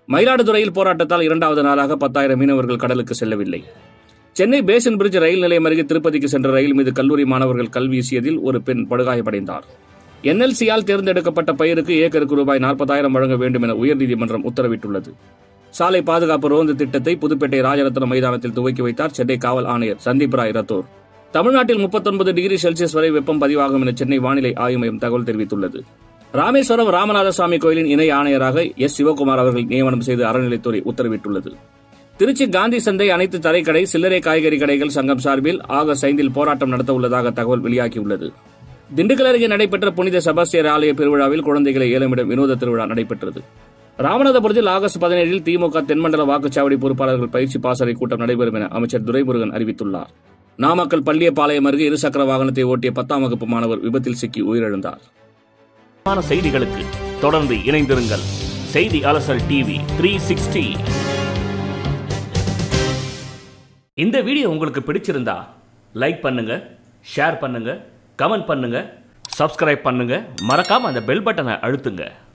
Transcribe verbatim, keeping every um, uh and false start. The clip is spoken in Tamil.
மயிலாடுதுறையில் போராட்டத்தால் இரண்டாவது நாளாக பத்தாயிரம் மீனவர்கள் கடலுக்கு செல்லவில்லை. சென்னை பேசன் பிரிட்ஜ் ரயில் நிலையம் அருகே திருப்பதிக்கு சென்ற ரயில் மீது கல்லூரி மாணவர்கள் கல் வீசியதில் ஒரு பெண் படுகாயமடைந்தார். என்எல்சியால் தேர்ந்தெடுக்கப்பட்ட பயிருக்கு ஏக்கருக்கு ரூபாய் நாற்பதாயிரம் வழங்க வேண்டும் என உயர்நீதிமன்றம் உத்தரவிட்டுள்ளது. சாலை பாதுகாப்பு ரோந்து திட்டத்தை புதுப்பேட்டை ராஜரத்னம் மைதானத்தில் துவக்கி வைத்தார் சென்னை காவல் ஆணையர் சந்தீப் ராய் ரத்தோர். தமிழ்நாட்டில் முப்பத்தொன்பது டிகிரி செல்சியஸ் வரை வெப்பம் பதிவாகும் என சென்னை வானிலை ஆய்வு மையம் தகவல் தெரிவித்துள்ளது. ராமேஸ்வரம் ராமநாதசுவாமி கோயிலின் இணை ஆணையராக எஸ் சிவகுமார் அவர்கள் நியமனம் செய்து அறநிலைத்துறை உத்தரவிட்டுள்ளது. திருச்சி காந்தி சந்தை அனைத்து தரைக்கடை சில்லறை காய்கறி கடைகள் சங்கம் சார்பில் ஆகஸ்ட் ஐந்தில் போராட்டம் நடத்த உள்ளதாக தகவல் வெளியாகியுள்ளது. திண்டுக்கல் அருகே நடைபெற்ற புனித செபாஸ்டியர் ஆலய பெருவிழாவில் குழந்தைகளை ஏலமிடும் வினோத திருவிழா நடைபெற்றது. ராமநாதபுரத்தில் ஆகஸ்ட் பதினேழில் திமுக தென்மண்டல வாக்குச்சாவடி பொறுப்பாளர்கள் பயிற்சி பாசறை கூட்டம் நடைபெறும் என அமைச்சர் துரைமுருகன் அறிவித்துள்ளார். நாமக்கல் பள்ளியப்பாளையம் அருகே இருசக்கர வாகனத்தை ஓட்டிய பத்தாம் வகுப்பு மாணவர் விபத்தில் சிக்கி உயிரிழந்தார். செய்திகளுக்கு தொடர்ந்து இணைந்திருங்கள். செய்தி அலசல் டிவி த்ரீ சிக்ஸ்டி. இந்த வீடியோ உங்களுக்கு பிடிச்சிருந்தா லைக் பண்ணுங்க, ஷேர் பண்ணுங்க, கமெண்ட் பண்ணுங்க, சப்ஸ்கிரைப் பண்ணுங்க, மறக்காம அந்த பெல் பட்டனை அழுத்துங்க.